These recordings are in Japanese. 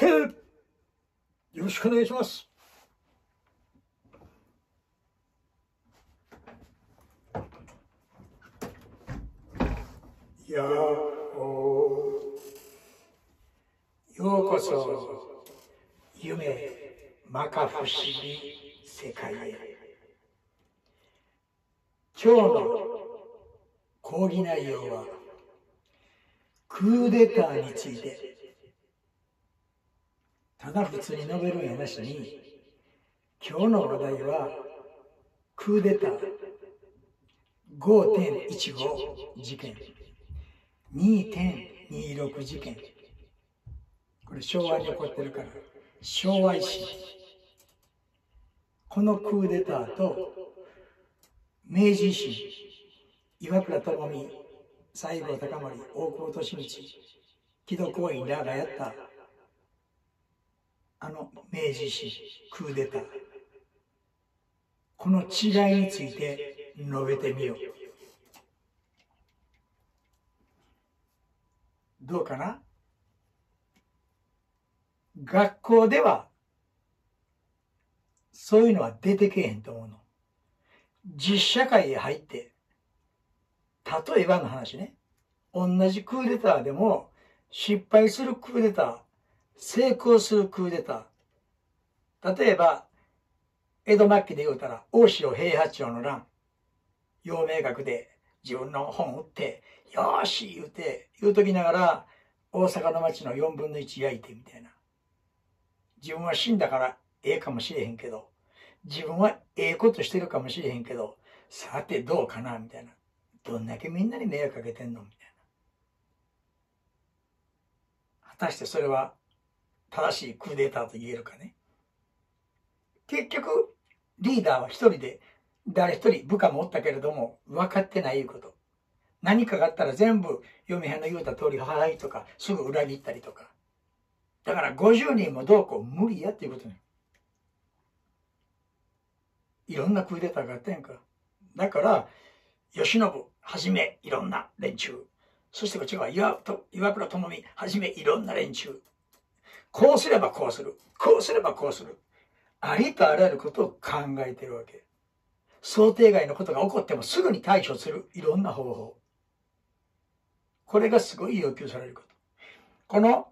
へよろしくお願いします。ようこそ夢まか不思議世界へ。今日の講義内容はクーデターについて。ただ普通に述べるんやなしに、今日の話題はクーデター 5.15 事件、2.26 事件、これ昭和に起こってるから昭和維新。このクーデターと明治維新、岩倉具視、西郷隆盛、大久保利通、木戸光院らがやった明治維新クーデター、この違いについて述べてみよう。どうかな。学校ではそういうのは出てけえへんと思うの。実社会へ入って、例えばの話ね、同じクーデターでも失敗するクーデター、成功するクーデター。例えば、江戸末期で言うたら、大塩平八郎の乱。陽明学で自分の本を売って、よーし言うときながら、大阪の町の4分の1焼いてみたいな。自分は死んだからええかもしれへんけど、自分はええことしてるかもしれへんけど、さてどうかなみたいな。どんだけみんなに迷惑かけてんのみたいな。果たしてそれは、正しいクーデターと言えるかね。結局リーダーは一人で、誰一人部下もおったけれども分かってないいうこと。何かがあったら全部嫁はんの言うた通りはいとかすぐ裏切ったりとか。だから50人もどうこう無理やっていうことね。いろんなクーデターがあったやんか。だから慶喜はじめいろんな連中、そしてこっちは岩倉具視はじめいろんな連中、こうすればこうする、こうすればこうする、ありとあらゆることを考えているわけ。想定外のことが起こってもすぐに対処するいろんな方法。これがすごい要求されること。この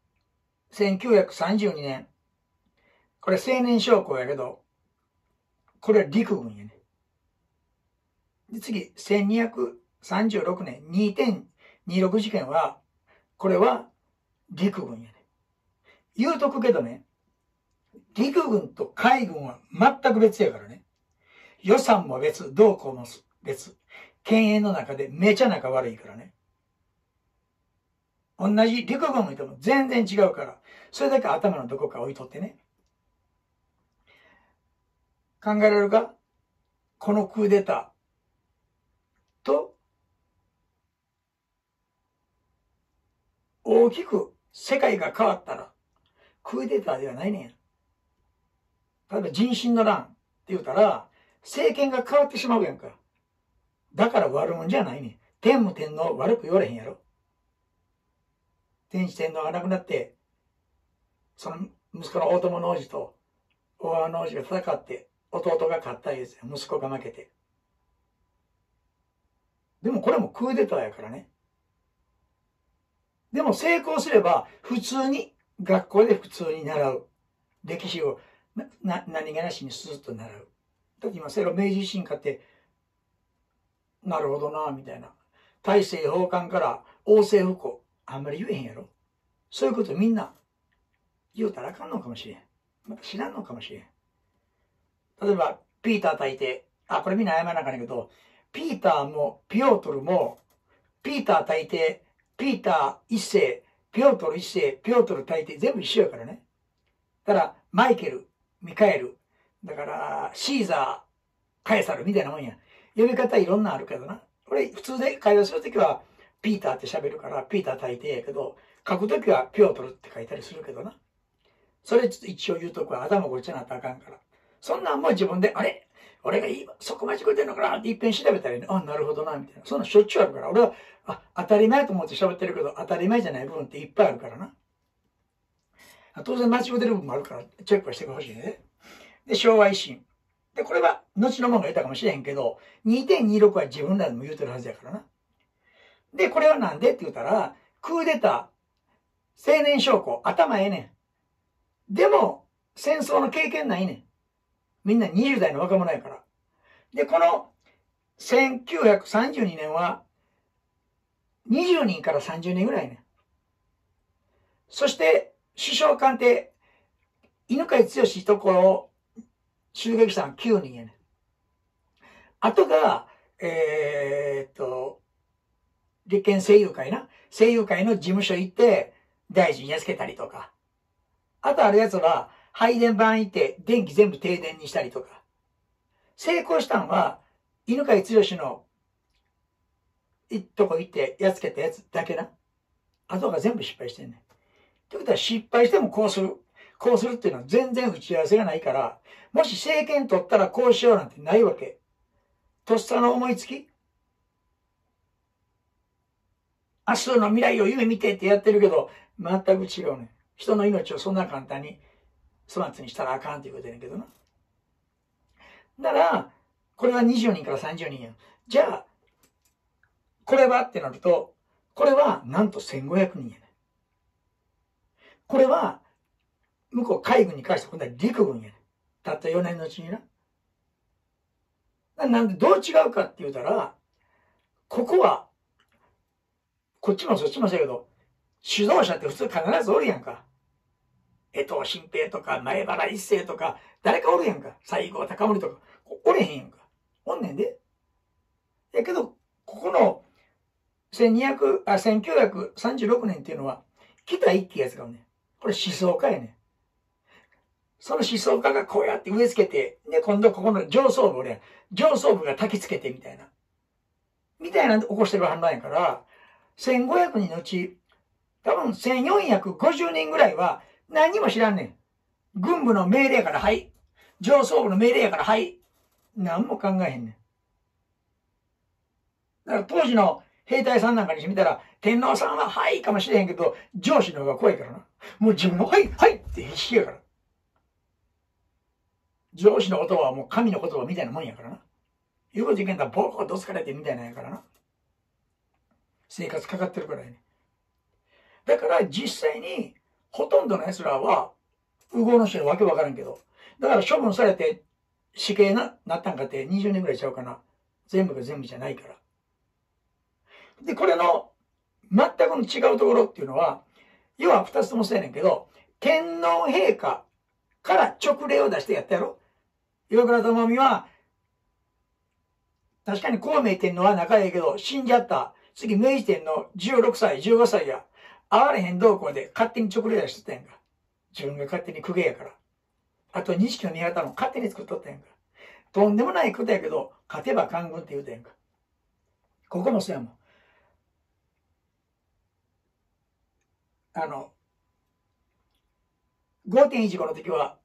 1932年、これ青年将校やけど、これは陸軍やね。で次、1236年 2.26 事件は、これは陸軍やね。言うとくけどね、陸軍と海軍は全く別やからね。予算も別、動向も別。犬猿の中でめちゃ仲悪いからね。同じ陸軍もいても全然違うから、それだけ頭のどこか置いとってね。考えられるか？このクーデターと、大きく世界が変わったら、クーデターではないねん。例えば人心の乱って言うたら、政権が変わってしまうやんか。だから悪者じゃないねん。天武天皇悪く言われへんやろ。天智天皇が亡くなって、その息子の大友の王子と大和の王子が戦って、弟が勝ったんですよ。息子が負けて。でもこれもクーデターやからね。でも成功すれば、普通に、学校で普通に習う。歴史を何気なしにスーッと習う。だって今、明治維新かって、なるほどな、みたいな。大政奉還から王政復興、あんまり言えへんやろ。そういうことみんな言うたらあかんのかもしれん。また知らんのかもしれん。例えば、ピーター大帝。これみんな謝らなあかんねんけど、ピーターもピオートルも、ピーター大帝、ピーター一世、ピオートル一世、ピオートル大帝、全部一緒やからね。だから、マイケル、ミカエル、だから、シーザー、カエサルみたいなもんや。呼び方いろんなあるけどな。俺、普通で会話するときは、ピーターって喋るから、ピーター大帝やけど、書くときはピオートルって書いたりするけどな。それちょっと一応言うとこは頭ごっちゃなったらあかんから。そんなんもう自分で、あれ俺がそこ間違えてんのかなって一遍調べたらね、なるほどな、みたいな。そんなしょっちゅうあるから。俺は、当たり前と思って喋ってるけど、当たり前じゃない部分っていっぱいあるからな。 当然間違ってる部分もあるから、チェックはしてほしいね。で、昭和維新。で、これは、後のものが言ったかもしれへんけど、2.26 は自分らでも言うてるはずやからな。で、これはなんでって言ったら、クーデター、青年将校、頭ええねん。でも、戦争の経験ないねん。みんな20代の若者やから。で、この1932年は、20人から30人ぐらいね。そして、首相官邸、犬飼剛ところを襲撃したのは9人やね。あとが、立憲政友会な。政友会の事務所行って、大臣やっつけたりとか。あとあるやつは、配電盤行って、電気全部停電にしたりとか。成功したのは、犬飼剛の、とこ行って、やっつけたやつだけな。あとが全部失敗してんねん。ってことは失敗してもこうする。こうするっていうのは全然打ち合わせがないから、もし政権取ったらこうしようなんてないわけ。とっさの思いつき。明日の未来を夢見てってやってるけど、全く違うね。人の命をそんな簡単に粗末にしたらあかんっていうことやねんけどな。だから、これは20人から30人や。じゃあ、これはってなると、これはなんと1500人やね。これは、向こう海軍に関して今度は陸軍やね。たった4年のうちにな。なんでどう違うかって言うたら、ここは、こっちもそっちもそうやけど、指導者って普通必ずおるやんか。江藤新平とか前原一成とか、誰かおるやんか。西郷隆盛とか、おれへんやんか。おんねんで。やけど、ここの1936年っていうのは、北一揆やつがおんねん。これ思想家やねん。その思想家がこうやって植え付けて、で、今度ここの上層部俺、上層部が焚き付けてみたいな。みたいな起こしてる反乱やから、1500人のうち、多分1450人ぐらいは何にも知らんねん。軍部の命令やからはい。上層部の命令やからはい。何も考えへんねん。だから当時の兵隊さんなんかにしてみたら、天皇さんははいかもしれへんけど、上司の方が怖いからな。もう自分のはい、はいって必死やから。上司の言葉はもう神の言葉みたいなもんやからな。言うこといけんだらボコッと疲れてみたいなんやからな。生活かかってるからやね。だから実際に、ほとんどの奴らは、右往の人にわけわからんけど、だから処分されて死刑なったんかって20年ぐらいちゃうかな。全部が全部じゃないから。で、これの全くの違うところっていうのは、要は二つともそうやねんけど、天皇陛下から勅令を出してやったやろ。岩倉智美は、確かに孔明天皇は仲いいけど、死んじゃった。次、明治天皇16歳、15歳や。会われへん同行で勝手に勅令出してたやんか。自分が勝手に公家やから。あと、錦の宮方も勝手に作っとったやんか。とんでもないことやけど、勝てば官軍って言うたやんか。ここもそうやもん。5.15 の時は、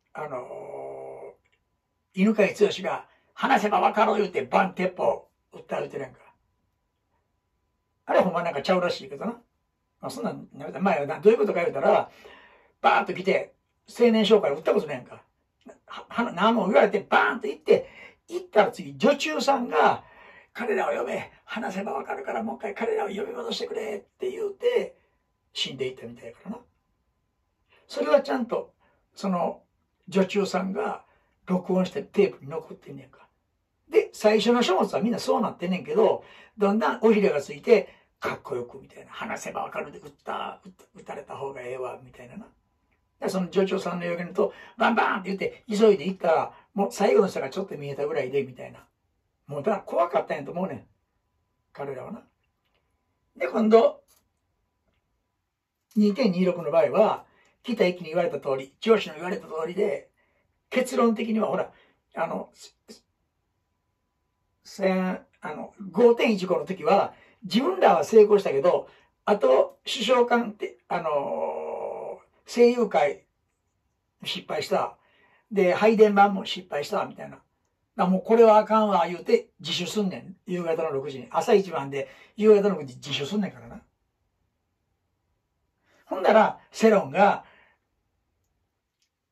犬飼剛が話せば分かろう言うてバン鉄砲撃った言うてるやんか。あれほんまなんかちゃうらしいけどな。まあ、そんなん、前はどういうことか言うたら、バーンと来て、青年商会撃ったことないやんか。何も言われてバーンと行って、行ったら次、女中さんが、彼らを呼べ、話せば分かるからもう一回彼らを呼び戻してくれって言うて、死んでいったみたいやからな。それはちゃんと、その、女中さんが録音してテープに残ってんねんか。で、最初の書物はみんなそうなってんねんけど、だんだん尾ひれがついて、かっこよくみたいな。話せばわかるで撃たれた方がええわ、みたいなな。で、その女長さんの予言と、バンバンって言って、急いで行ったら、もう最後の人がちょっと見えたぐらいで、みたいな。もうだから怖かったんやと思うねん。彼らはな。で、今度、2.26 の場合は、北一揆に言われた通り、上司の言われた通りで、結論的には、ほら、5.15 の時は、自分らは成功したけど、あと、首相官って、政友会失敗した。で、配電盤も失敗した、みたいな。もうこれはあかんわ、言うて自首すんねん。夕方の6時に。朝一番で夕方の6時に自首すんねんからな。ほんなら、世論が、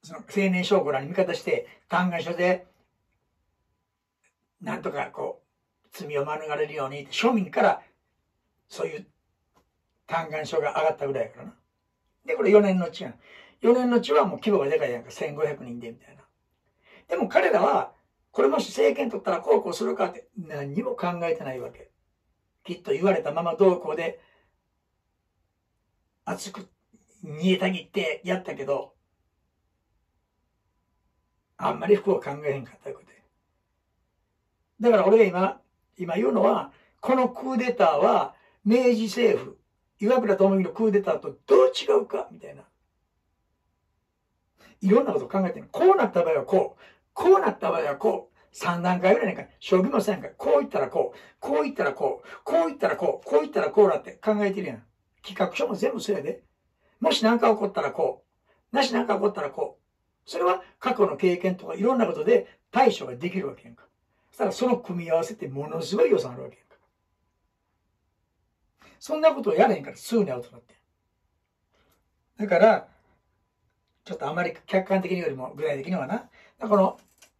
その青年将校らに味方して、嘆願書で、なんとかこう、罪を免れるように、庶民から、そういう嘆願書が上がったぐらいやからな。で、これ4年のうちやん。4年のうちはもう規模がでかいやんか。1500人で、みたいな。でも彼らは、これもし政権取ったらこうこうするかって何にも考えてないわけ。きっと言われたまま同行で、熱く煮えたぎってやったけど、あんまり服を考えへんかったことで。だから俺が今言うのは、このクーデターは明治政府、岩倉具視のクーデターとどう違うかみたいな。いろんなことを考えてる。こうなった場合はこう。こうなった場合はこう。3段階ぐらいなんか、将棋もせんか。こう言ったらこう。こう言ったらこう。こう言ったらこう。こう言ったらこうだって考えてるやん。企画書も全部そうやで。もし何か起こったらこう。なし何か起こったらこう。それは過去の経験とかいろんなことで対処ができるわけやんか。そしたらその組み合わせってものすごい予算あるわけやんか。そんなことをやれへんからすぐにアウトになって。だから、ちょっとあまり客観的によりも具体的にはな。この、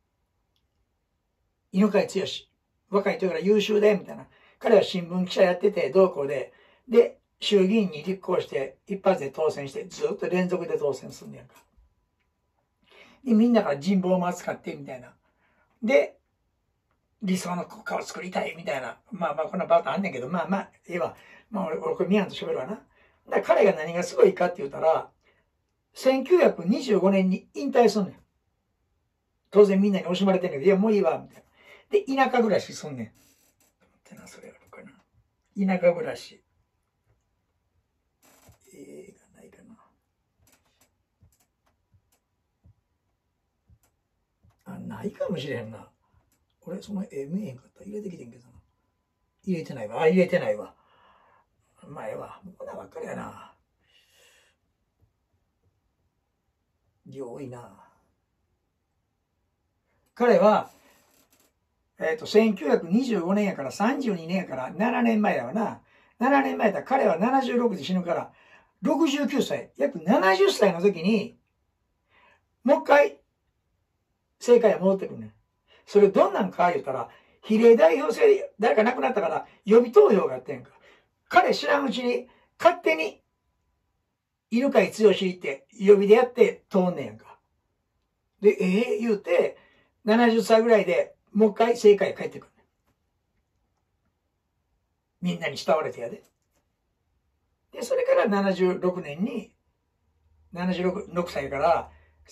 犬飼剛。若い時から優秀で、みたいな。彼は新聞記者やってて、同校で。で、衆議院に立候補して、一発で当選して、ずっと連続で当選すんねやんか。で、みんなから人望も扱って、みたいな。で、理想の国家を作りたい、みたいな。まあまあ、こんなバートあんねんけど、まあまあ、ええわ。まあ俺これミヤンと喋るわな。だから彼が何がすごいかって言ったら、1925年に引退すんねん。当然みんなに惜しまれてんねんけど、いや、もういいわ、みたいな。で、田舎暮らしすんねん。ってな、それあるかな。田舎暮らし。がないかな。あ、ないかもしれへんな。俺、その絵見えへんかった。入れてきてんけどな。入れてないわ。あ、入れてないわ。まあ、ええわ。こんなんばっかりやな。量多いな。彼は、1925年やから32年やから7年前やわな。7年前だ彼は76で死ぬから、69歳、約70歳の時に、もう一回、政界へ戻ってくるねん。それどんなんか言ったら、比例代表制で誰か亡くなったから予備投票があってんか。彼知らんうちに勝手に犬飼剛って予備でやって通んねんやんか。で、言うて、70歳ぐらいでもう一回政界へ帰ってくる。みんなに慕われてやで。で、それから76年に、76歳から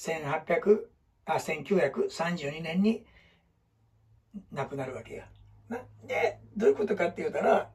1932年に亡くなるわけや。で、どういうことかって言うたら、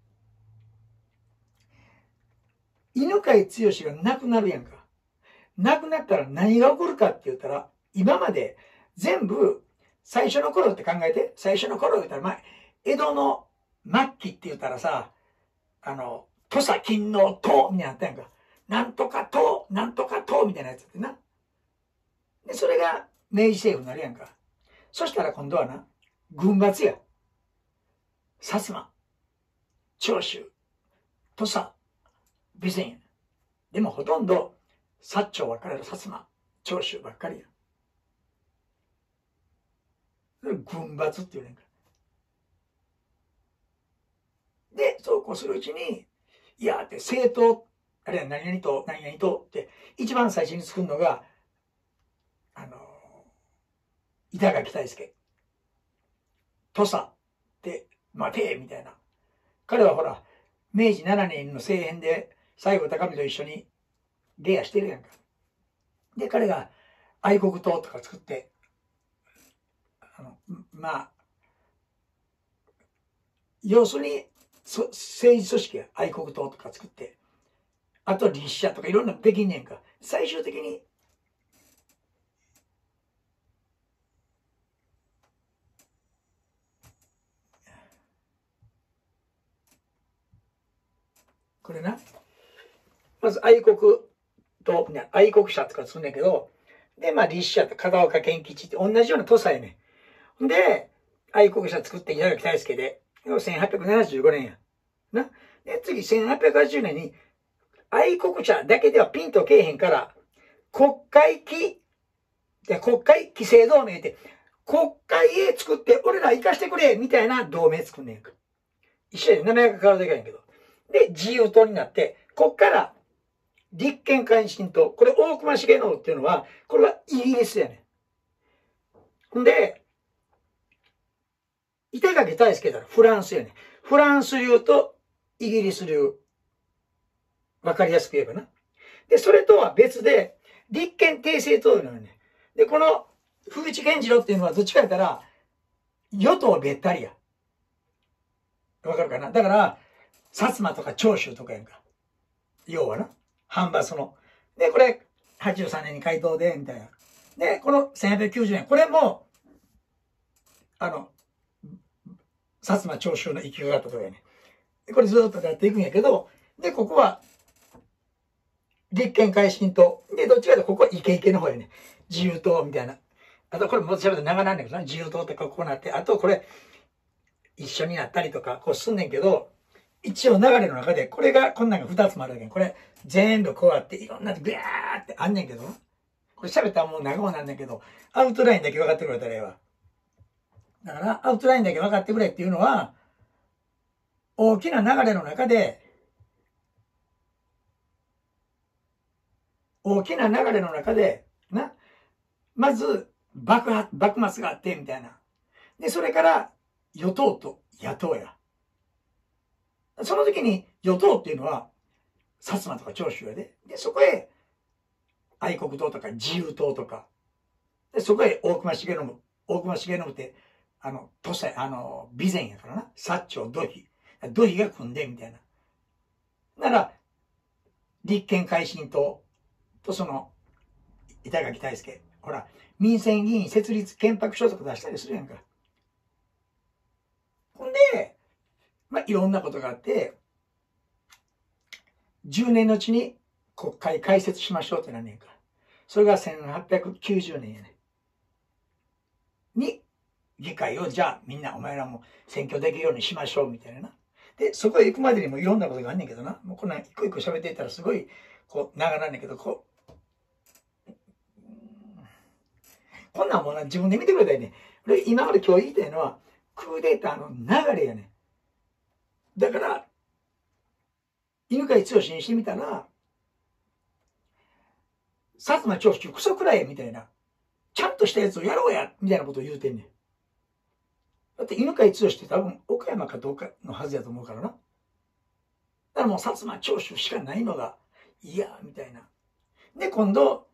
犬飼剛が亡くなるやんか。亡くなったら何が起こるかって言ったら、今まで全部最初の頃って考えて、最初の頃言ったら、まあ、江戸の末期って言ったらさ、土佐勤王党みたいなのあったやんか。なんとか党、なんとか党みたいなやつってな。で、それが明治政府になるやんか。そしたら今度はな、軍閥や。薩摩、長州、土佐、備前や。でもほとんど、薩長ばっかりやろ、薩摩、長州ばっかりや。それ軍閥って言うねんか。で、そうこうするうちに、いや、って政党、あるいは何々党、何々党って、一番最初に作るのが、板垣退助。土佐で、待てみたいな。彼はほら、明治7年の政変で、西郷隆盛と一緒にレアしてるやんか。で、彼が愛国党とか作って、まあ、要するに、政治組織や愛国党とか作って、あと立社とかいろんなのできんねんか。最終的に、これな、まず愛国党、愛国者とかするんだけど、で、まあ立社と片岡健吉って同じような土佐やねん。で、愛国者作って稲垣大輔で、1875年や。な。で、次、1880年に、愛国者だけではピンとけえへんから、国会期で国会規制同盟って国会へ作って俺ら生かしてくれみたいな同盟作んねんか。一緒で名前が変わるだけやんけど。で、自由党になって、こっから立憲改進党、これ大隈重信っていうのは、これはイギリスやねん。で、板垣大輔だらフランスやねん。フランス流とイギリス流。わかりやすく言えばな。で、それとは別で、立憲定性党なのね。で、この、風知健次郎っていうのはどっちかやったら、与党べったりや。わかるかな？だから、薩摩とか長州とかやんか。要はな。藩閥の。で、これ、83年に回答で、みたいな。で、この1890年、これも、薩摩長州の生き方とかやね。これずっとやっていくんやけど、で、ここは、立憲改進党。で、どっちかというと、ここはイケイケの方やね。自由党みたいな。あと、これもうちょっと長なんだけどな。自由党ってこうなって、あと、これ、一緒になったりとか、こうすんねんけど、一応流れの中で、これが、こんなんが2つもあるわけん。これ、全部こうやって、いろんな、ぐわーってあんねんけど、これ喋ったらもう長くなんだけど、アウトラインだけ分かってくれたらええわ。だから、アウトラインだけ分かってくれっていうのは、大きな流れの中で、な、まず、幕末があって、みたいな。で、それから、与党と野党や。その時に、与党っていうのは、薩摩とか長州やで。で、そこへ、愛国党とか自由党とか。で、そこへ大隈重信って、土佐、備前やからな。薩長、土肥。土肥が組んで、みたいな。なら、立憲改進党とその、板垣大輔。ほら、民選議員設立憲白書とか出したりするやんか。ほんで、まあ、いろんなことがあって、10年のうちに国会開設しましょうってなんねんか。それが1890年やね。に、議会をじゃあみんなお前らも選挙できるようにしましょうみたいな。で、そこへ行くまでにもいろんなことがあんねんけどな。もうこんなん一個一個喋っていったらすごい、こう、長なんねんけど、こんなんもな、自分で見てくれたらいいね。今まで今日言いたいのは、クーデターの流れやねん。だから、犬飼剛にしてみたら、薩摩長州クソくらえみたいな、ちゃんとしたやつをやろうやみたいなことを言うてんねん。だって犬飼剛って多分岡山かどうかのはずやと思うからな。だからもう薩摩長州しかないのが嫌みたいな。で、今度、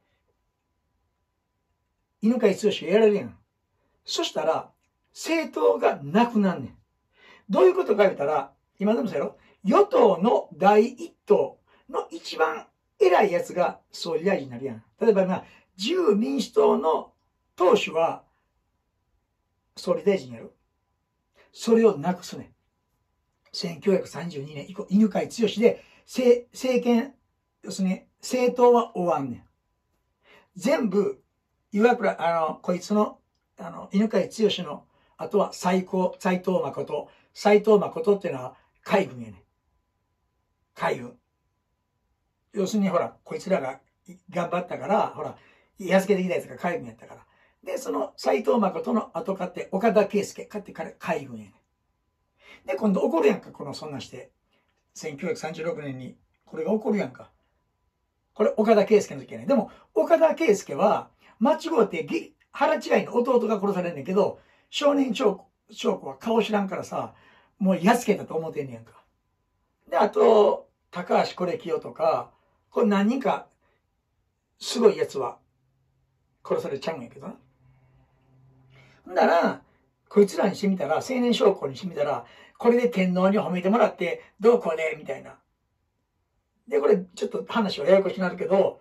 犬飼剛がやられるやん。そしたら、政党がなくなんねん。どういうことか言ったら、今でもそうやろ？与党の第一党の一番偉いやつが総理大臣になるやん。例えば今、自由民主党の党首は総理大臣やろ。それをなくすねん。1932年以降、犬飼剛で政権、要するに政党は終わんねん。全部、岩倉、こいつの、犬飼剛の、あとは斉藤誠。斉藤誠っていうのは海軍やねん。海軍。要するにほら、こいつらが頑張ったから、ほら、やっつけてきたやつが海軍やったから。で、その斉藤誠の後勝って岡田圭介、勝って彼海軍やねん。で、今度怒るやんか、そんなんして。1936年に、これが起こるやんか。これ、岡田圭介の時やねん。でも、岡田圭介は、間違って腹違いの弟が殺されんねんけど、少年将校は顔知らんからさ、もうやっつけたと思ってんねやんか。で、あと、高橋是清とか、これ何人か、すごいやつは、殺されちゃうんやけどな。ほんなら、こいつらにしてみたら、青年将校にしてみたら、これで天皇に褒めてもらって、どうこうで、みたいな。で、これ、ちょっと話はややこしくなるけど、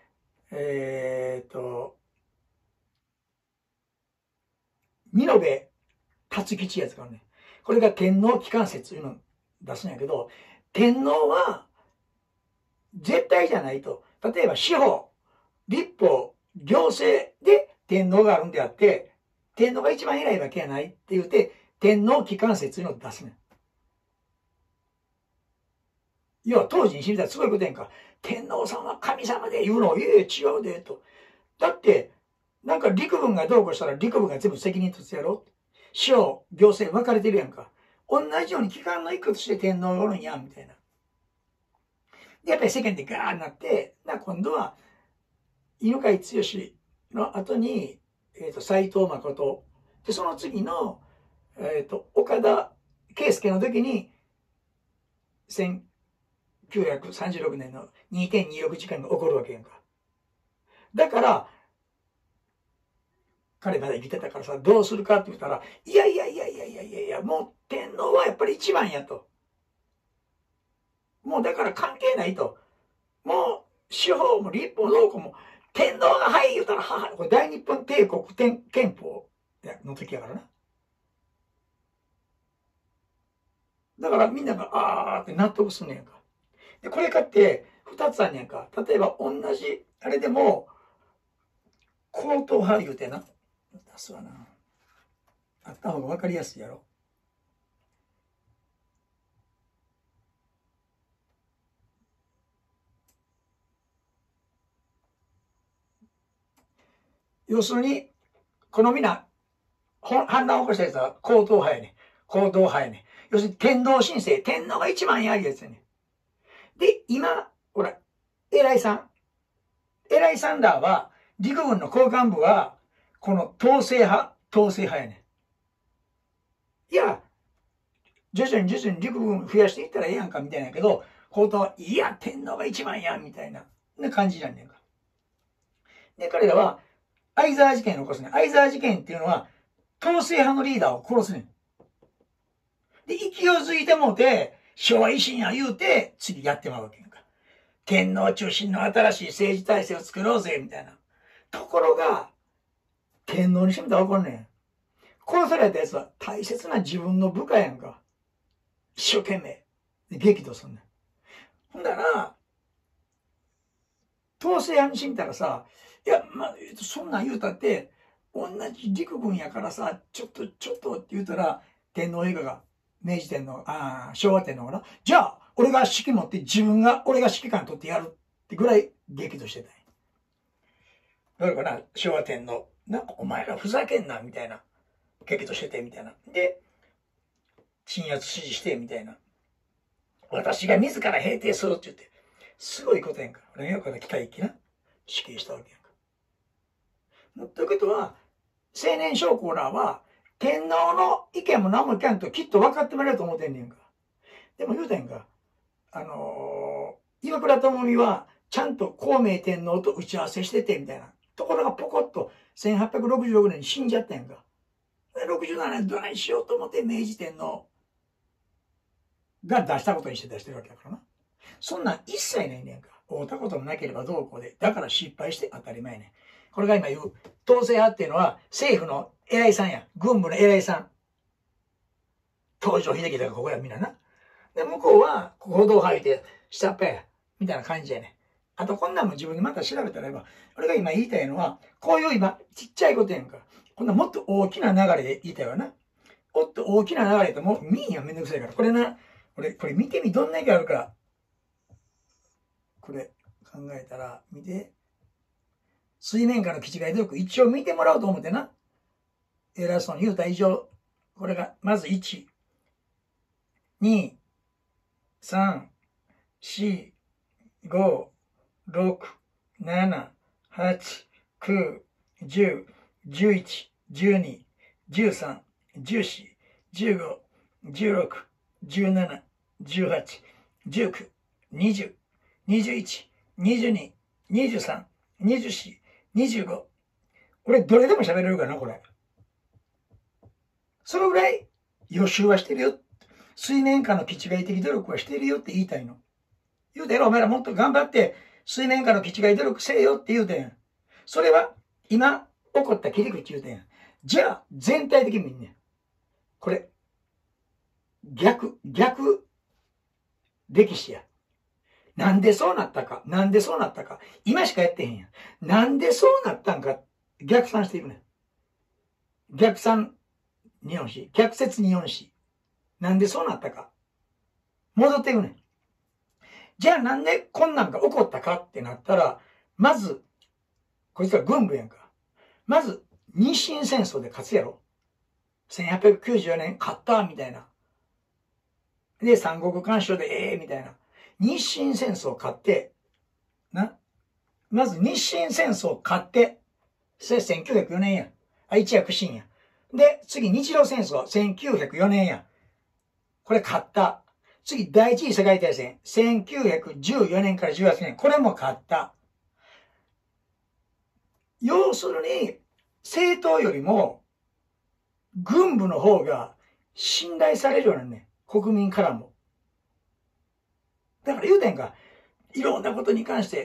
見延辰吉やつがね、これが天皇機関説いうのを出すんやけど、天皇は絶対じゃないと。例えば司法、立法、行政で天皇があるんであって、天皇が一番偉いわけやないって言って、天皇機関説いうのを出すねん。要は当時に知りたらすごいことやんか。天皇さんは神様で言うのを、違うで、と。だって、 なんか陸軍がどうこうしたら陸軍が全部責任取ってやろう。司法、行政分かれてるやんか。同じように機関の一個として天皇がおるんや、みたいな。で、やっぱり世間でガーッなって、今度は、犬飼剛の後に、斎藤誠。で、その次の、岡田圭佑の時に、1936年の 2.26 時間が起こるわけやんか。だから、彼まだ生きてたからさ、どうするかって言ったら、いや、もう天皇はやっぱり一番やと。もうだから関係ないと。もう司法も立法どうこうも、天皇がはい言うたら、これ大日本帝国憲法の時やからな。だからみんながあーって納得すんねやんか。で、これかって二つあんねやんか。例えば同じ、あれでも、皇統派言うてな。出すわな。あった方が分かりやすいやろ。要するに、この皆、反乱を起こしたやつは皇統派やね。皇統派やね。要するに天皇申請、天皇が一番やるやつやね。で、今、ほら、偉いさんらは、陸軍の高幹部は、この統制派やね。いや、徐々に陸軍増やしていったらええやんか、みたいなんやけど、皇統は、いや、天皇が一番やん、みたいな感じなんねんか。で、彼らは、相沢事件を起こすね。相沢事件っていうのは、統制派のリーダーを殺すねん。で、勢いづいてもうて、昭和維新や言うて、次やってまうわけやんか。天皇中心の新しい政治体制を作ろうぜ、みたいな。ところが、天皇にしてみたら怒るねん。殺されたやつは大切な自分の部下やんか。一生懸命。で、激怒すんねん。ほんだら、統制派にしてみたらさ、いや、そんなん言うたって、同じ陸軍やからさ、ちょっとって言うたら、天皇陛下が、明治天皇、昭和天皇かな。じゃあ、俺が指揮持って俺が指揮官取ってやるってぐらい激怒してたんや。だから昭和天皇、なんかお前らふざけんな、みたいな。激怒してて、みたいな。で、鎮圧指示して、みたいな。私が自ら平定するって言って、すごいことやんか。俺がこれ北一揆な、死刑したわけやんか。ということは、青年将校らは、天皇の意見も何もいかんときっと分かってもらえると思ってんねんか。でも言うたんやんか。岩倉具視は、ちゃんと孔明天皇と打ち合わせしてて、みたいな。ところがポコッと1866年に死んじゃったんやんか。67年どないしようと思って明治天皇が出したことにして出してるわけだからな。そんなん一切ないねんか。会うたこともなければどうこうで。だから失敗して当たり前ねん。これが今言う、統制派っていうのは政府の偉いさんや。軍部の偉いさん。東条英機とかここやみんなな。で、向こうは行動吐いて下っ端や。みたいな感じやね。あとこんなんも自分でまた調べたらば、俺が今言いたいのは、こういう今、ちっちゃいことやんか。こんなもっと大きな流れで言いたいわな。もっと大きな流れってもう見んやめんどくさいから。これな、これ見てみ、どんな意味あるから。これ考えたら、見て。水面下の気違い努力、一応見てもらおうと思ってな。偉そうに言うた以上、これが、まず1、2、3、4、5、6、7、8、9、10、11、12、13、14、15、16、17、18、19、20、21、22、23、24、25。俺どれでも喋れるかな、これ。そのぐらい予習はしてるよ。水面下の気違い的努力はしてるよって言いたいの。言うてやろ、お前らもっと頑張って水面下の気違い努力せえよって言うてん。それは今起こった切り口言うてん。じゃあ全体的に見んねん。これ、逆歴史や。なんでそうなったか。今しかやってへんやん。なんでそうなったんか。逆算していくねん。逆算日本史。逆説日本史。なんでそうなったか。戻っていくねん。じゃあなんでこんなんが起こったかってなったら、まず、こいつは軍部やんか。 まず、日清戦争で勝つやろ。1894年勝ったみたいな。で、三国干渉でみたいな。日清戦争勝って、まず日清戦争勝って、それ1904年や。一躍進や。で、次日露戦争、1904年や。これ勝った。次、第一次世界大戦、1914年から18年。これも勝った。要するに、政党よりも、軍部の方が信頼されるようなね、国民からも。だから言うてんか、いろんなことに関して、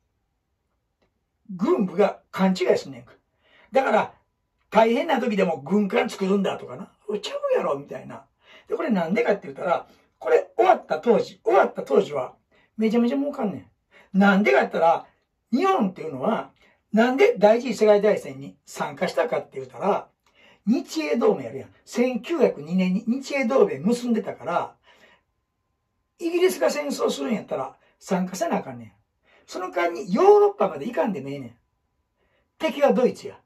軍部が勘違いすんねんか。だから、大変な時でも軍艦作るんだとかな。ちゃうやろ、みたいな。で、これなんでかって言ったら、これ終わった当時は、めちゃめちゃ儲かんねん。なんでかって言ったら、日本っていうのは、なんで第一次世界大戦に参加したかって言ったら、日英同盟やるやん。1902年に日英同盟結んでたから、イギリスが戦争するんやったら参加せなあかんねん。その間にヨーロッパまで行かんでもええねん。敵はドイツや。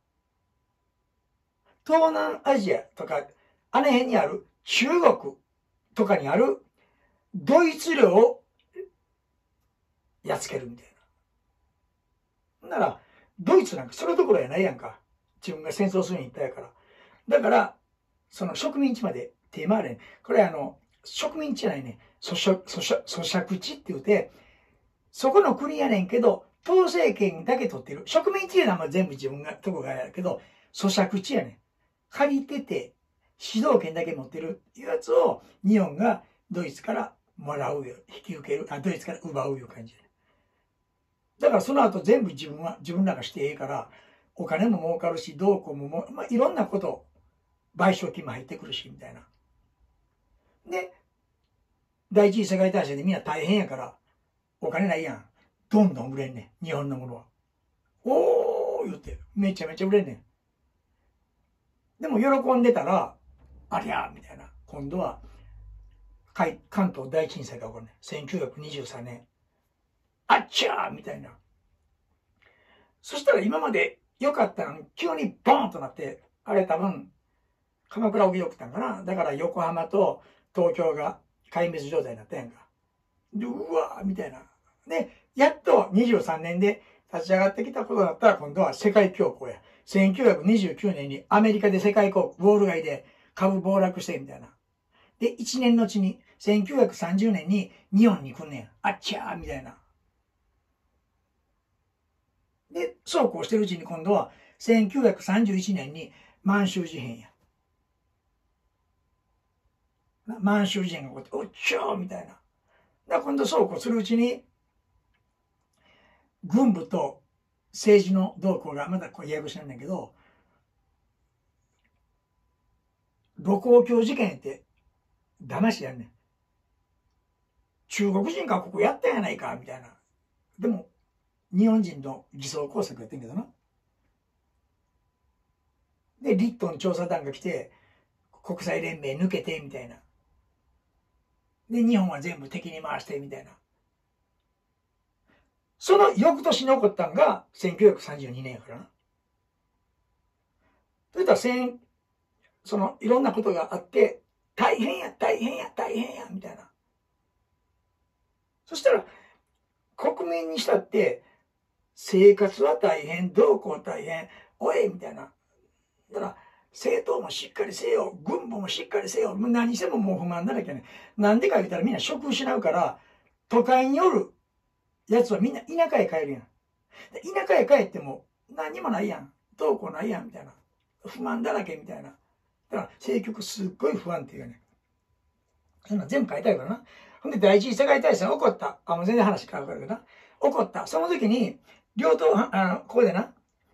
東南アジアとか、あの辺にある中国とかにあるドイツ領をやっつけるみたいな。なら、ドイツなんかそれどころやないやんか。自分が戦争するに行ったやから。だから、その植民地まで手回れん。これ植民地じゃないね。咀嚼地って言うて、そこの国やねんけど、統制権だけ取ってる。植民地いうのは全部自分が、とこがやるけど、咀嚼地やねん。借りてて、指導権だけ持ってるいうやつを、日本がドイツからもらうよ。引き受ける。ドイツから奪ういう感じ。だからその後全部自分らがしてええから、お金も儲かるし、どうこうもいろんなこと、賠償金も入ってくるし、みたいな。で、第一次世界大戦でみんな大変やから、お金ないやん。どんどん売れんねん。日本のものは。おー言って、めちゃめちゃ売れんねん。でも喜んでたら、ありゃーみたいな。今度は、関東大震災が起こるね。1923年。あっちゃーみたいな。そしたら今まで良かったのに、急にボーンとなって、あれ多分、鎌倉沖で起きたんかな。だから横浜と東京が壊滅状態になったやんか。で、うわーみたいな。で、やっと23年で立ち上がってきたことだったら、今度は世界恐慌や。1929年にアメリカで世界恐慌、ウォール街で株暴落してみたいな。で、1年のうちに、1930年に日本に来んねん。あっちゃーみたいな。で、そうこうしてるうちに今度は、1931年に満州事変や。満州事変が起こって、おっちゃーみたいな。だから今度そうこうするうちに、軍部と政治の動向がまだこうややこしなんだけど、盧溝橋事件って騙しやんねん。中国人がここやったんやないか、みたいな。でも、日本人の偽装工作やってんけどな。で、リットン調査団が来て、国際連盟抜けて、みたいな。で、日本は全部敵に回して、みたいな。その翌年に起こったのが1932年やからな。それとはいろんなことがあって、大変や、大変や、大変や、みたいな。そしたら、国民にしたって、生活は大変、どうこう大変、おい、みたいな。だから、政党もしっかりせよ、軍部もしっかりせよ、何してももう不満だらけね。なんでか言ったらみんな職失うから、都会におるやつはみんな田舎へ帰るやん。田舎へ帰っても何もないやん。どうこうないやん、みたいな。不満だらけみたいな。だから政局すっごい不安定よね。そんな全部書いてあるからな。ほんで第一次世界大戦起こった。もう全然話変わるけどな。起こった。その時に、両党、ここでな、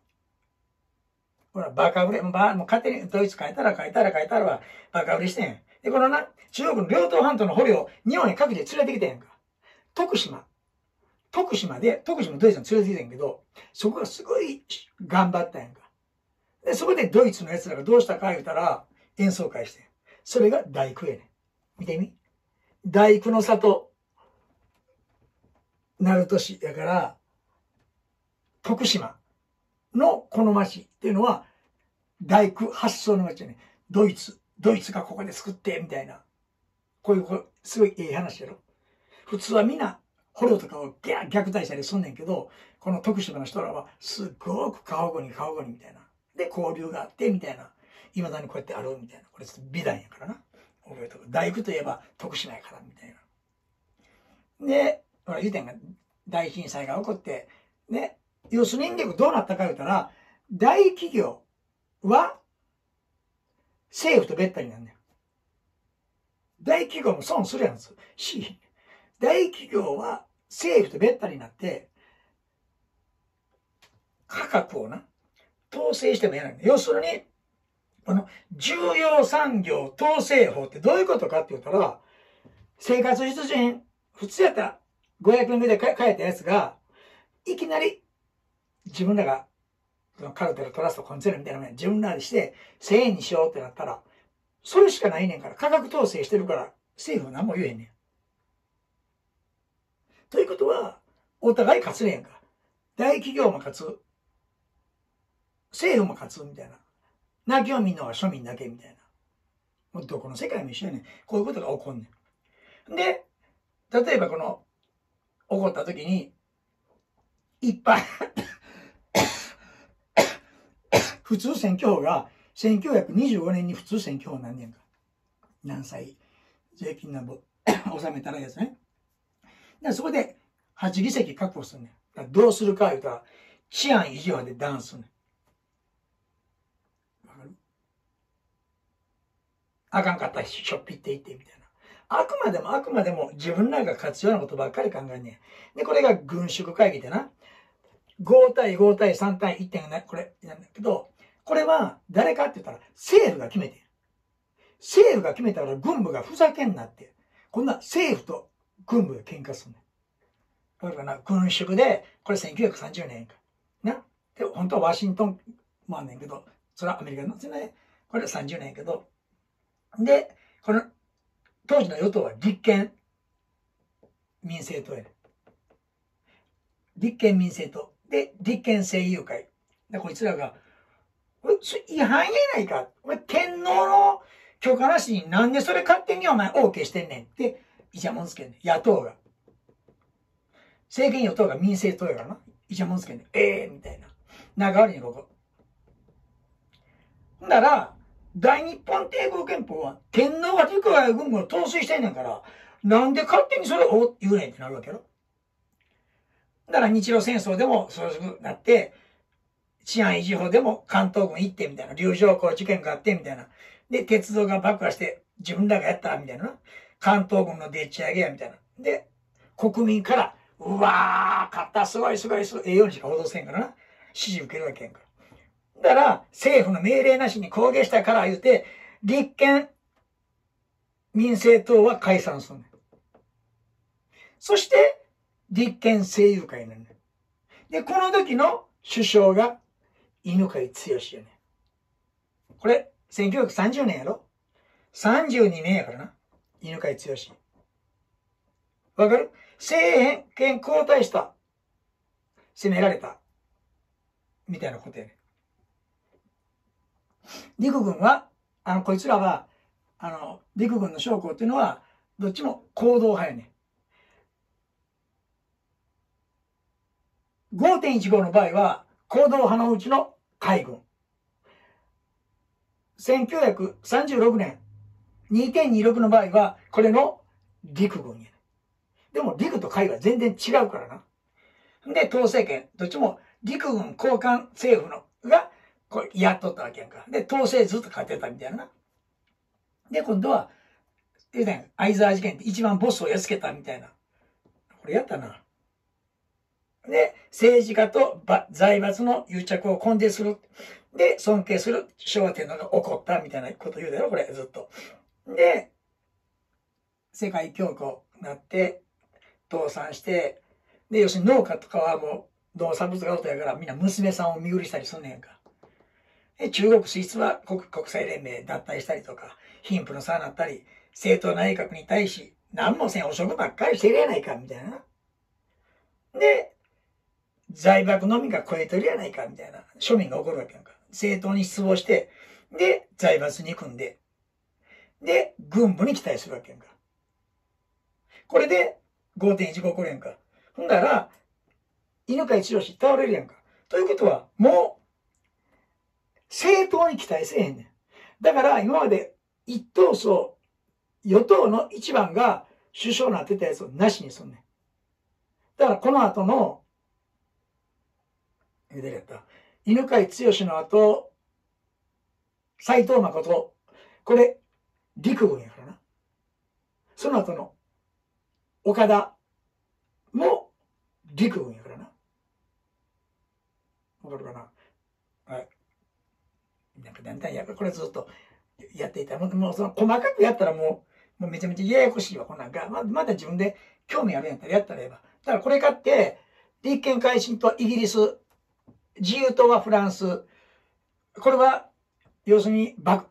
ほら、バカ売れ、もう勝手にドイツ変えたらは、バカ売れしてん。で、このな、中国の両党半島の捕虜を日本に各地で連れてきてんやんか。徳島ドイツに連れてきてんけど、そこがすごい頑張ったんやんか。で、そこでドイツの奴らがどうしたか言うたら、演奏会してん。それが大工やねん。見てみ。大工の里、鳴門市やから、徳島。 のこの町っていうのは、大工発想の町やね。ドイツがここで作って、みたいな。こういう、すごいいい話やろ。普通はみんな、捕虜とかを虐待したりすんねんけど、この徳島の人らは、すごく過保護にみたいな。で、交流があって、みたいな。未だにこうやってある、みたいな。これ美談やからな。覚えとく。大工といえば徳島やから、みたいな。で、ほら、言うてんが、大震災が起こって、ね、要するに結局どうなったか言うたら、大企業は政府とべったりなんだよ。大企業も損するやんし、大企業は政府とべったりになって、価格をな、統制してもやらない。要するに、この重要産業統制法ってどういうことかって言ったら、生活必需品、普通やったら500円ぐらいで買えたやつが、いきなり自分らがカルテルトラストコンツェルみたいなの自分らでして1000円にしようってなったら、それしかないねんから、価格統制してるから政府は何も言えへんねん。ということは、お互い勝つねんか。大企業も勝つ。政府も勝つみたいな。泣きを見るのは庶民だけみたいな。もうどこの世界も一緒やねん。こういうことが起こんねん。で、例えばこの、起こった時に、いっぱい普通選挙法が1925年に普通選挙法になんねんか。何歳税金なんぼ納めたらやつね。でそこで8議席確保するねん。どうするか言うたら、治安維持法でダンスするねん。わかる？あかんかったらしょっぴっていってみたいな。あくまでも自分らが勝つようなことばっかり考えんねん。で、これが軍縮会議でな。5対5対3対1点がね、これなんだけど、これは誰かって言ったら政府が決めてん。政府が決めたから軍部がふざけんなって。こんな政府と軍部が喧嘩するねん。だからな、軍縮で、これ1930年か。な。で、本当はワシントンもあんねんけど、それはアメリカのですね。これ30年やけど。で、この、当時の与党は立憲民政党やねん。立憲民政党。で、立憲政友会。で、こいつらが、違反やないか。天皇の許可なしになんでそれ勝手にお前 OK してんねんってイチャモンつけんねん。野党が。政権与党が民政党やからな。イチャモンつけんねん。みたいな。長悪いねここ。なら、大日本帝国憲法は天皇が徳川軍部を統帥してんねんから、なんで勝手にそれを言うねんってなるわけやろ。だから日露戦争でもそうなって、治安維持法でも関東軍行ってみたいな。龍城港事件があってみたいな。で、鉄道が爆破して自分らがやったみたいな。関東軍のでっち上げやみたいな。で、国民から、うわー、勝った、すごい、栄養にしか報道せんからな。指示受けるわけやんか。だから、政府の命令なしに攻撃したから言うて、立憲民政党は解散するねん。そして、立憲政友会なんだ。で、この時の首相が、犬飼剛やね。これ、1930年やろ ?32 年やからな。犬飼剛。わかる？政権交代した。攻められた。みたいなことやね。陸軍は、こいつらは、陸軍の将校っていうのは、どっちも行動派やね。5.15 の場合は、行動派のうちの海軍。1936年、2.26 の場合は、これの陸軍やね。でも陸と海は全然違うからな。で、統制権、どっちも陸軍交換政府のが、これやっとったわけやんか。で、統制ずっと勝ってたみたいな。で、今度は、相沢事件って一番ボスをやっつけたみたいな。これやったな。で、政治家と財閥の癒着を根絶する。で、尊敬する昭和天皇が起こったみたいなこと言うだろ、これ、ずっと。で、世界恐慌になって、倒産して、で、要するに農家とかはもう、農産物がアウトやから、みんな娘さんを見売りしたりすんねんか。で、中国、スイスは国際連盟脱退したりとか、貧富の差になったり、政党内閣に対し、何もせん汚職ばっかりしてるやないか、みたいな。で、 財閥のみが超えてるやないか、みたいな庶民が起こるわけやんか。政党に失望して、で、財閥に組んで、で、軍部に期待するわけやんか。これで 5.15 起こるやんか。ほんだら、犬飼剛倒れるやんか。ということは、もう、政党に期待せえへんねん。だから今まで一党層、与党の一番が首相になってたやつをなしにすんねん。だからこの後の、誰やった？犬飼剛の後、斎藤誠。これ、陸軍やからな。その後の、岡田も陸軍やからな。わかるかな？はい。なんかだんだんやっぱこれずっとやっていたら、もうその細かくやったらもうめちゃめちゃややこしいわ、こんなんか。まだ自分で興味あるんやったらやったらええわ。だからこれ買って、立憲改進とイギリス、自由党はフランス、これは、要するに、薩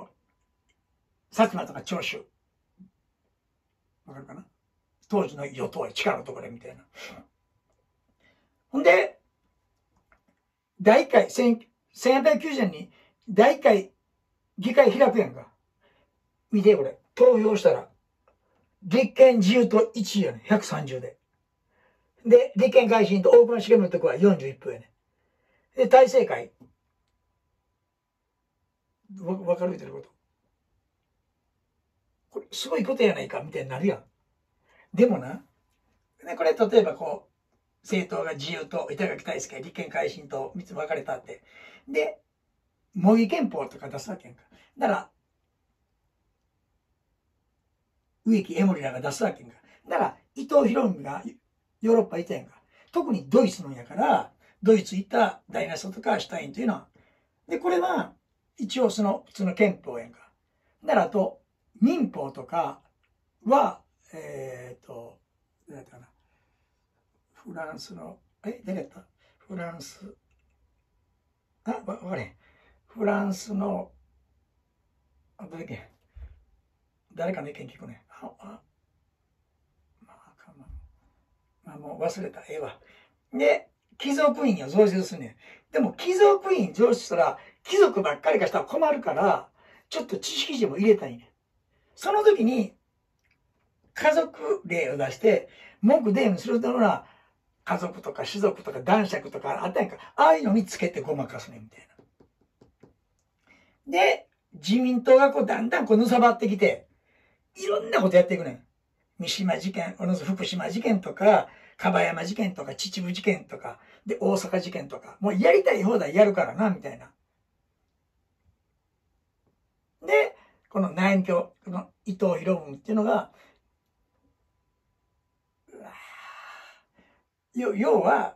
摩とか長州。わかるかな？当時の与党は力のところみたいな。ほんで、第1回、1890年に第1回議会開くやんか。見てこれ。投票したら、立憲自由党1位やねん。130で。で、立憲改進と大隈重信のとこは41票やねん。で、大政会。わかる言ってること。これ、すごいことやないか、みたいになるやん。でもな、これ例えばこう、政党が自由党、板垣大輔、立憲改進党、3つ分かれたって。で、模擬憲法とか出すわけやんか。だから、植木エモリらが出すわけやんか。だから、伊藤博文がヨーロッパ行ったやんか。特にドイツのやから、ドイツ行ったダイナソとかシュタインというのは。で、これは、一応その普通の憲法やんか。だから、あと、民法とかは、誰だったかな。フランスの、誰やった？フランス、わかれへん。フランスの、誰だっけ？誰かの意見聞くね。もう忘れた。ええわ。で、貴族院を増設するねん。でも、貴族院増設したら、貴族ばっかりがしたら困るから、ちょっと知識人も入れたいねん。その時に、家族例を出して、文句でするような、家族とか士族とか男爵とかあったやんか。ああいうのにつけてごまかすねん、みたいな。で、自民党がこうだんだんこう貪ってきて、いろんなことやっていくねん。三島事件、福島事件とか、樺山事件とか、秩父事件とか、で、大阪事件とか、もうやりたい放題やるからな、みたいな。で、この内教、この伊藤博文っていうのが、要は、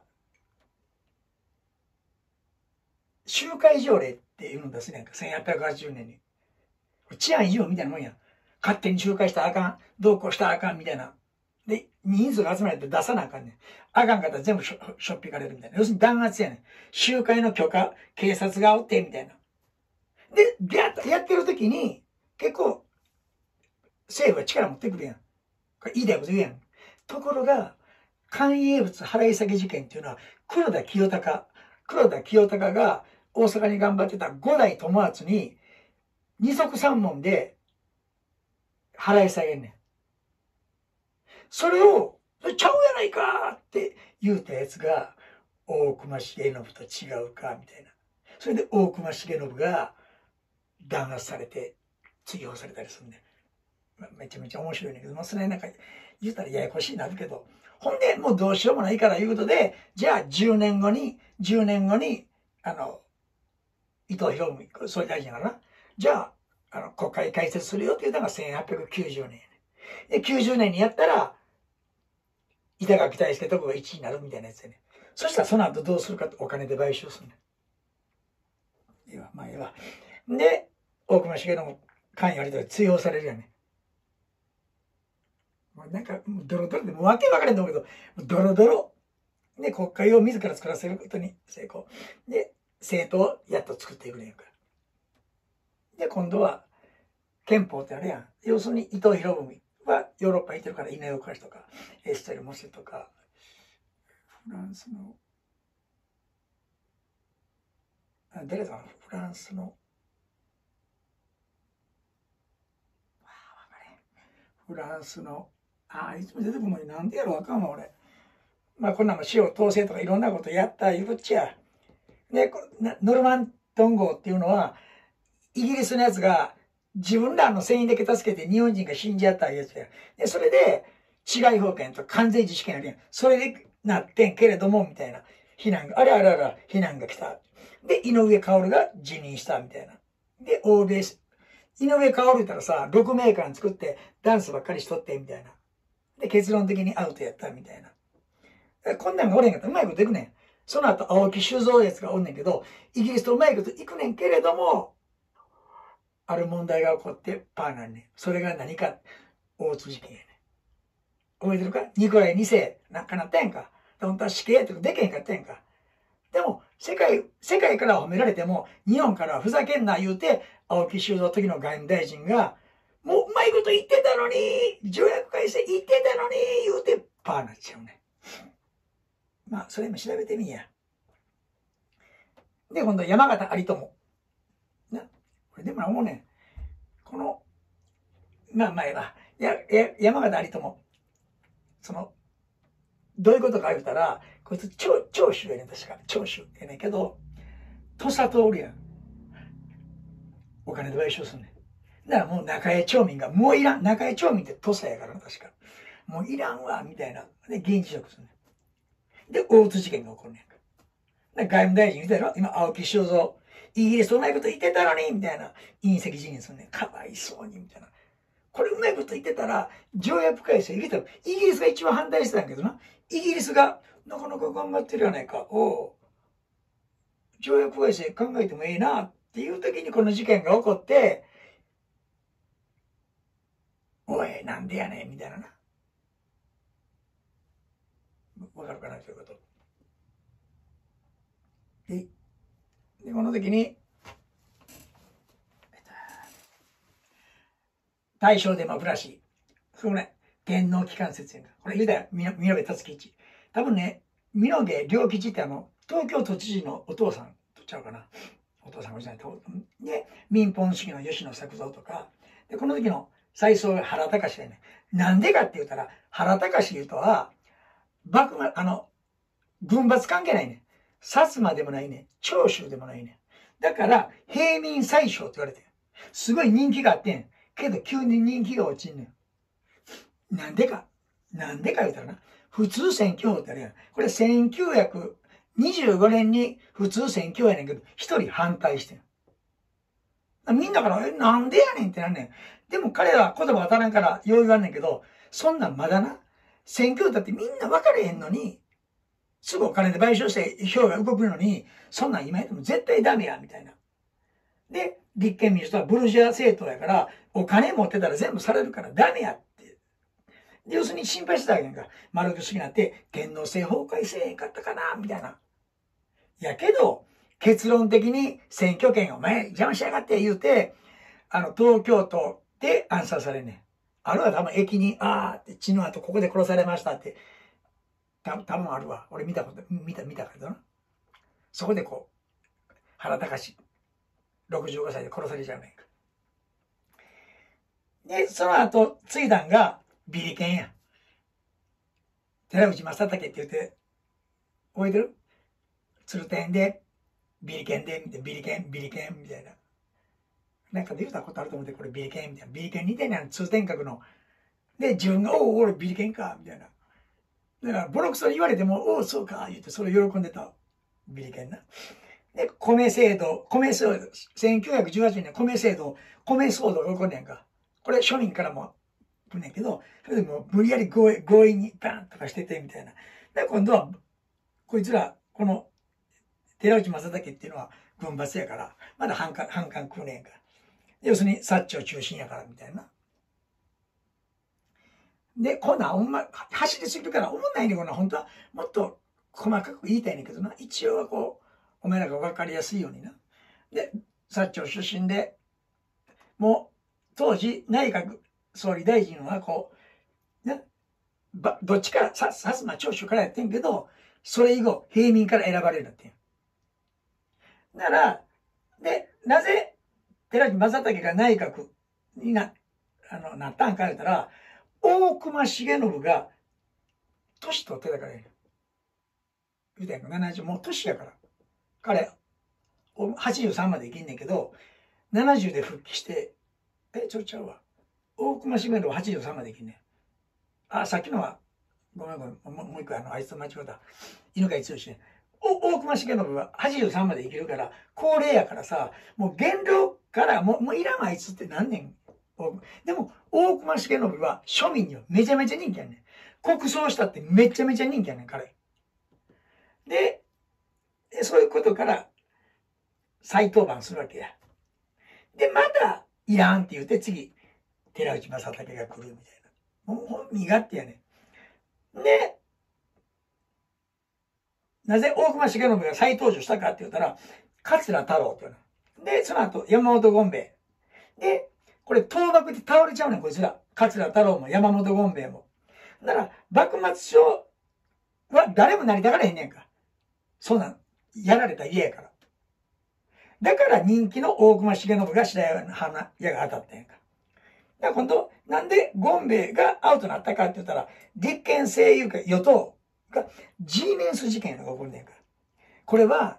集会条例っていうのですね、1880年に。治安維持法みたいなもんや。勝手に集会したらあかん、同行したらあかんみたいな。で、人数が集まれて出さなあかんねん。あかんかったら全部しょっぴかれるみたいな。要するに弾圧やねん。集会の許可、警察がおって、みたいな。で、やってる時に、結構、政府は力持ってくるやん。これ言いたいこと言うやん。ところが、官営物払い下げ事件っていうのは、黒田清隆が大阪に頑張ってた五代友厚に、二足三門で払い下げんねん。それを、ちゃうやないかって言うたやつが、大隈重信と違うか、みたいな。それで大隈重信が弾圧されて、追放されたりするね。めちゃめちゃ面白いねんけど、それなんか言ったらややこしいなるけど、ほんで、もうどうしようもないからいうことで、じゃあ10年後に、伊藤博文、総理大臣やからな。じゃあ、国会開設するよっていうのが1890年。で、90年にやったら、板垣大輔とこが1位になるみたいなやつやね。そしたらその後どうするかってお金で買収するね。ええわ、まあええわ。で、大隈重信関与ありと追放されるやね。なんか、ドロドロで、もうわけわからんと思うけど、ドロドロ。で、国会を自ら作らせることに成功。で、政党をやっと作っていくねんから。で、今度は、憲法ってあれやん。要するに伊藤博文はヨーロッパにいてるから、稲岡とか、エステル・モセとか、フランスの、 誰かフランスの、フランスの、いつも出てくるのになんでやろわかんわ、俺。まあ、こんなも塩統制とかいろんなことやった言うっちゃ。で、ノルマントン号っていうのは、イギリスのやつが自分らの船員だけ助けて日本人が死んじゃったやつや。で、それで、治外法権と完全自主権あるやん。それでなってんけれども、みたいな。非難が、非難が来た。で、井上薫が辞任した、みたいな。で、欧米、井上薫言ったらさ、6メーカー作ってダンスばっかりしとって、みたいな。で、結論的にアウトやった、みたいな。こんなんがおれんかったらうまいこといくねん。その後、青木修造やつがおんねんけど、イギリスとうまいこといくねんけれども、ある問題が起こってパーなんねん。それが何か、大津事件やねん。覚えてるかニコライ2世なんかなったやんか。本当は死刑とかでけへんかったやんか。でも、世界から褒められても、日本からはふざけんな言うて、青木修造時の外務大臣が、もううまいこと言ってたのに、条約改正言ってたのに、言うて、パーなっちゃうね。まあ、それも調べてみや。で、今度は山形有朋。な。これでも思うねん。この、まあ前は、山形有朋。どういうことか言うたら、こいつ長州やねん、確か。長州やねんけど、土佐通りやん。お金で賠償すんねん。だからもう中江町民が、もういらん。中江町民って土佐やからな、確か。もういらんわ、みたいな。で、議員辞職すんねん。で、大津事件が起こるねん。外務大臣言うたやろ今、青木修造。イギリスとうまいこと言ってたのにみたいな。隕石辞任すんねん。かわいそうに、みたいな。これうまいこと言ってたら、条約改正いけたら、イギリスが一番反対してたんやけどな。イギリスが、なかなか頑張ってるやないか。条約改正考えてもいいな、っていう時にこの事件が起こって、おい、なんでやねん、みたいなな。わかるかな、そういうこと。で、この時に、大正デモクラシー。そのね、天皇機関説やんか。これ言うたよ。美濃部達吉。多分ね、美濃部良吉って東京都知事のお父さんとちゃうかな。お父さんがじゃないと。で、民本主義の吉野作造とか。で、この時の最初が原敬やね。なんでかって言ったら、原敬言うとは、軍閥関係ないね。薩摩でもないね。長州でもないね。だから、平民宰相って言われてる。すごい人気があってん。けど急に人気が落ちんねん。なんでか言ったらな。普通選挙法ってあるやん。これ1925年に普通選挙やねんけど、一人反対してん。みんなから、なんでやねんってなんねん。でも彼らは言葉当たらんからよう言わんねんけど、そんなんまだな。選挙だってみんな分かれへんのに、すぐお金で賠償して票が動くのに、そんなん今やっても絶対ダメや、みたいな。で、立憲民主党はブルジョア政党やから、お金持ってたら全部されるからダメやって。要するに心配してたわけやんか。丸腰になって、天皇制崩壊せえへんかったかな、みたいな。やけど、結論的に選挙権お前邪魔しやがって言うて、東京都で暗殺されんねん。あるいは多分駅に、血の跡ここで殺されましたって、多分あるわ。俺見たからな。そこで原敬65歳で殺されちゃうねんか。で、その後、ついだんが、ビリケンや。寺内正武って言って、覚えてる鶴天で、ビリケンで、ビリケン、みたいな。なんかで言ったことあると思って、これビリケンみたいな。ビリケン似てんねん、通天閣の。で、自分が、俺ビリケンか、みたいな。だから、ボロクソ言われても、そうか、言って、それ喜んでた。ビリケンな。で、米制度、1918年米制度、米騒動が起こんねんか。これ庶民からも来んねんけど、それでも無理やり強引にバンとかしてて、みたいな。で、今度は、こいつら、この、寺内正武っていうのは軍閥やから、まだ反感食うねんか。要するに、薩長中心やから、みたいな。で、こんなん、ほんま、走りすぎるから、思んないねん、こんな、本当は、もっと細かく言いたいねんけどな。一応はお前らが分かりやすいようにな。で、薩長出身で、もう、当時、内閣総理大臣はどっちから、薩摩長州からやってんけど、それ以後、平民から選ばれるんだって。 なら、で、なぜ、寺地正武が内閣になったんか言ったら、大隈重信が、年取ってたからや。言うたやんか、70、もう年やから。彼、83まで生きんねんけど、70で復帰して、ちょっちゃうわ。大隈重信は83まで生きんねん。あ、さっきのは、ごめん、もう一個あいつと間違った。犬飼剛ね。大隈重信は83まで生きるから、高齢やからさ、もう減量からもういらんあいつってなんねん。でも、大隈重信は庶民にはめちゃめちゃ人気やねん。国葬したってめちゃめちゃ人気やねん、彼。で、そういうことから再登板するわけや。で、またいらんって言って次、寺内正武が来るみたいな。もう身勝手やねん。で、なぜ大隈重信が再登場したかって言ったら、桂太郎って言うの。で、その後、山本権兵衛。で、これ倒幕で倒れちゃうねん、こいつら。桂太郎も山本権兵衛も。だから、幕末省は誰もなりたがらへんねんか。そんなん、やられた家やから。だから人気の大隈重信が白羽矢が当たったんやんか。だから今度、なんで権兵衛がアウトになったかって言ったら、立憲政友会、与党が G メンス事件が起こるねんか。これは、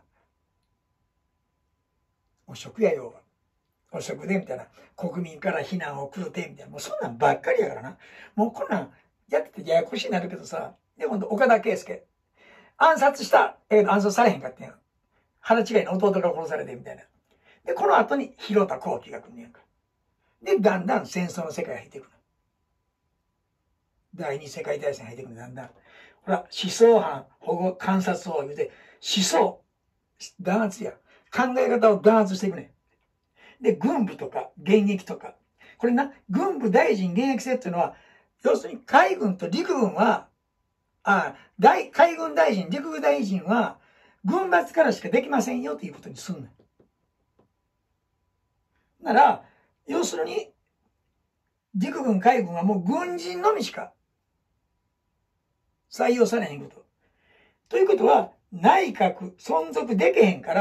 汚職やよ。汚職でみたいな。国民から非難を食うてみたいな。もうそんなんばっかりやからな。もうこんなんやっててややこしいになるけどさ。で、今度岡田圭介。暗殺した。暗殺されへんかってん。腹違いの弟が殺されてみたいな。で、この後に広田光輝が来んねんか。で、だんだん戦争の世界が入ってくる。第二次世界大戦入ってくる。だんだん。ほら、思想犯、保護、観察法言うて、思想、弾圧や。考え方を弾圧していくねん。で、軍部とか、現役とか。これな、軍部大臣現役制っていうのは、要するに海軍と陸軍は、海軍大臣、陸軍大臣は、軍閥からしかできませんよということにすんねん。なら、要するに、陸軍、海軍はもう軍人のみしか採用されへんこと。ということは、内閣存続できへんから、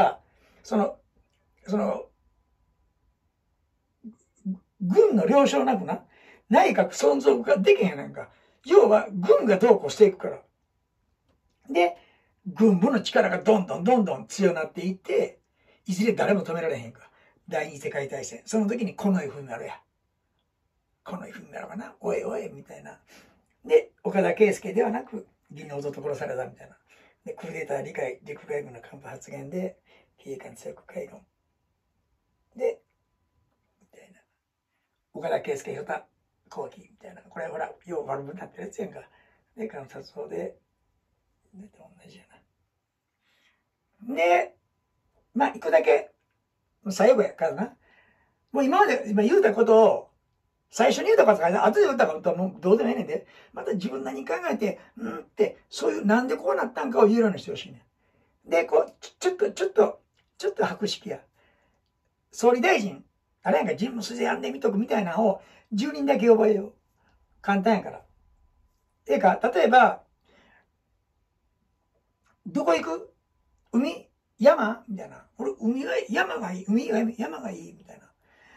軍の了承なくな、内閣存続ができへんなんか。要は、軍がどうこうしていくから。で、軍部の力がどんどん強くなっていって、いずれ誰も止められへんか。第二次世界大戦。その時に近衛文丸や。近衛文丸かな。おいおい、みたいな。で、岡田圭介ではなく、義の弟殺されたみたいな。で、クーデター陸海軍の幹部発言で、兵艦強く海軍。で、みたいな。岡田圭介、広田光輝みたいな。これほら、よう悪ぶになってるやつやんか。で、観察法で、同じやな。で、まあ、一個だけ、最後やからな。もう今まで、言うたことを、最初に言うたことか、後で言うたことはもうどうでもいいねんで。また自分なりに考えて、って、そういう、なんでこうなったんかを言えるようにしてほしいねん。で、こう、ちょっと博識や。総理大臣、あれやんか、人務筋やんでみとくみたいなのを、10人だけ覚えよう。簡単やから。例えば、どこ行く？海？山？みたいな。俺、山がいい。山がいい。みたいな。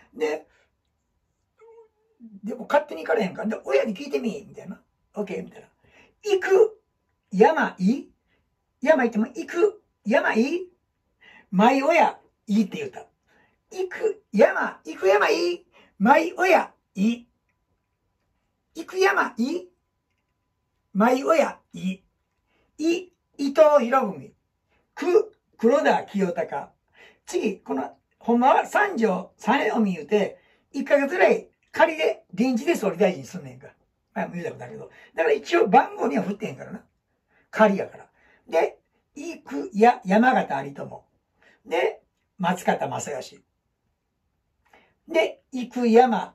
でも勝手に行かれへんから。で、親に聞いてみ。みたいな。OK? みたいな。行く？山いい？山行っても行く？山いい？マイ親いいって言った。行く山いい？マイ親いい？行く山いい？マイ親いい？伊藤博文。黒田清隆。次、この、ほんまは三条三重言うて、1ヶ月ぐらい仮で、臨時で総理大臣すんねんか。まあ、言うたことあるけど。だから一応番号には振ってへんからな。仮やから。で、山形有朋。で、松方正義。で、生山、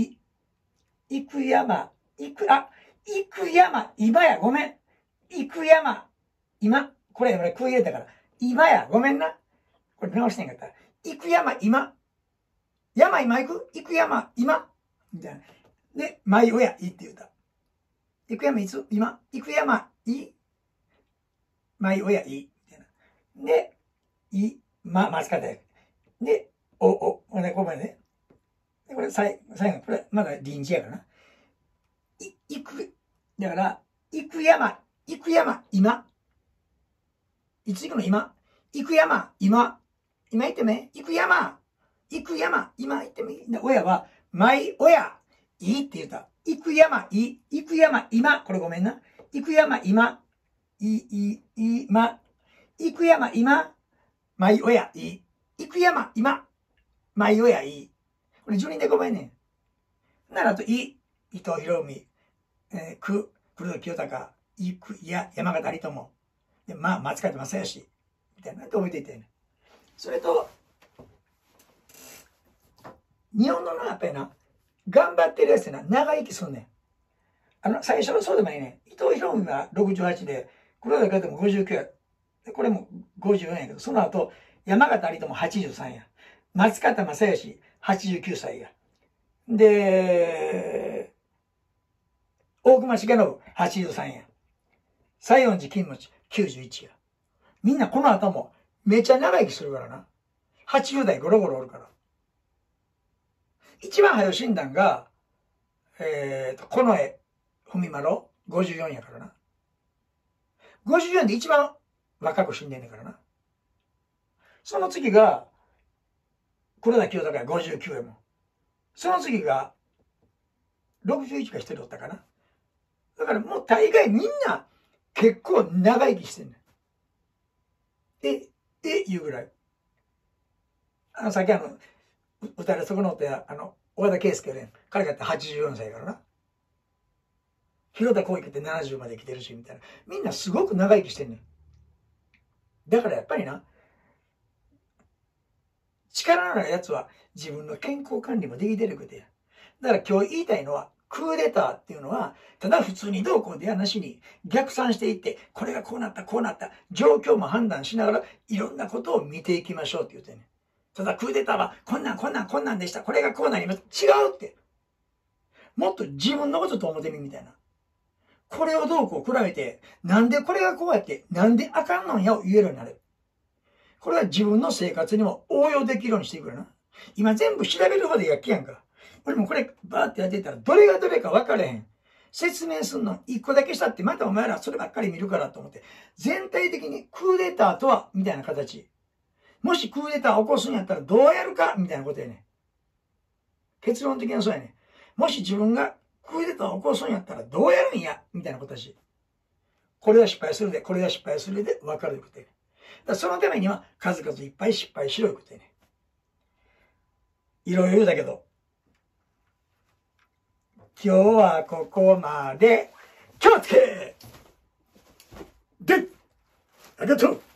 今や、ごめん。生山、今。これ、俺、食い入れたから。今や、ごめんな。これ直してんかったら。生山、今。山今行く？生山、今。みたいな。で、舞親、いいって言うた。生山いつ？今。生山、いい？舞親、いい。みたいな。で、 松方や。で、これね。で、これ最後、これまだ臨時やからな。だから、行く山、今。いつ行くの今。行く山、今行ってみ。行く山、今行ってみ。親は、親、いいって言った。行く山、今。これごめんな。行く山、今。今。行く山、今。親、いい。行く山、今。親、いい。これ10人でごめんねん。ならと、伊藤博文、黒田清隆、山形有朋、で、松方正義、みたいなの覚えていてね。それと、日本のやっぱりな、頑張ってるやつな、長生きすんねん。最初のそうでもいいね。伊藤博文が68で、黒田清隆も59や。これも54やけど、その後、山形有朋83や。松方正義89歳や。で、大隈重信83や。西園寺金持91や。みんなこの後もめっちゃ長生きするからな。80代ゴロゴロおるから。一番早い死んだんが、近衛文丸54やからな。54で一番若く死んでんねんからな。その次が、黒田清隆が59やもん。その次が、61か1人おったかな。だからもう大概みんな結構長生きしてんねん。言うぐらい。さっき歌でそこのって小田圭介ね、彼がって84歳やからな。広田光輝って70まで生きてるし、みたいな。みんなすごく長生きしてんねん。だからやっぱりな、力のあるやつは自分の健康管理もできてることや。だから今日言いたいのは、クーデターっていうのは、ただ普通にどうこうではなしに逆算していって、これがこうなった、状況も判断しながら、いろんなことを見ていきましょうって言ってね。ただクーデターは、こんなんでした。これがこうなります。違うって。もっと自分のことと思ってみみたいな。これをどうこう比べて、なんでこれがこうやって、なんであかんのんやを言えるようになる。これは自分の生活にも応用できるようにしていくよな。今全部調べる方でやっけやんか。俺もこれバーってやってたら、どれがどれか分かれへん。説明すんの一個だけしたって、またお前らそればっかり見るからと思って、全体的にクーデターとは、みたいな形。もしクーデターを起こすんやったらどうやるかみたいなことやね。結論的にはそうやね。もし自分がクーデターを起こすんやったらどうやるんやみたいなことだし。これは失敗するで、これは失敗するで分かることやね。だそのためには数々いっぱい失敗しろよことやね。いろいろ言うだけど、今日はここまで。気をつけで、ありがとう